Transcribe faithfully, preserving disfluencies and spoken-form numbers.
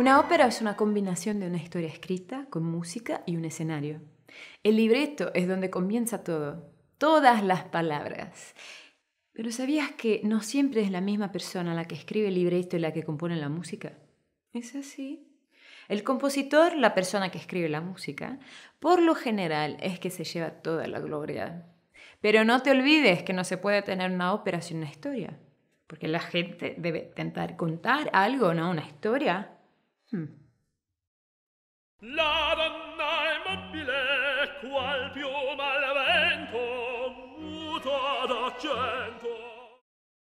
Una ópera es una combinación de una historia escrita con música y un escenario. El libreto es donde comienza todo, todas las palabras. Pero ¿sabías que no siempre es la misma persona la que escribe el libreto y la que compone la música? ¿Es así? El compositor, la persona que escribe la música, por lo general es que se lleva toda la gloria. Pero no te olvides que no se puede tener una ópera sin una historia, porque la gente debe intentar contar algo, ¿no? Una historia. Hmm. La donna immobile, qual piuma al vento, muta d'argento.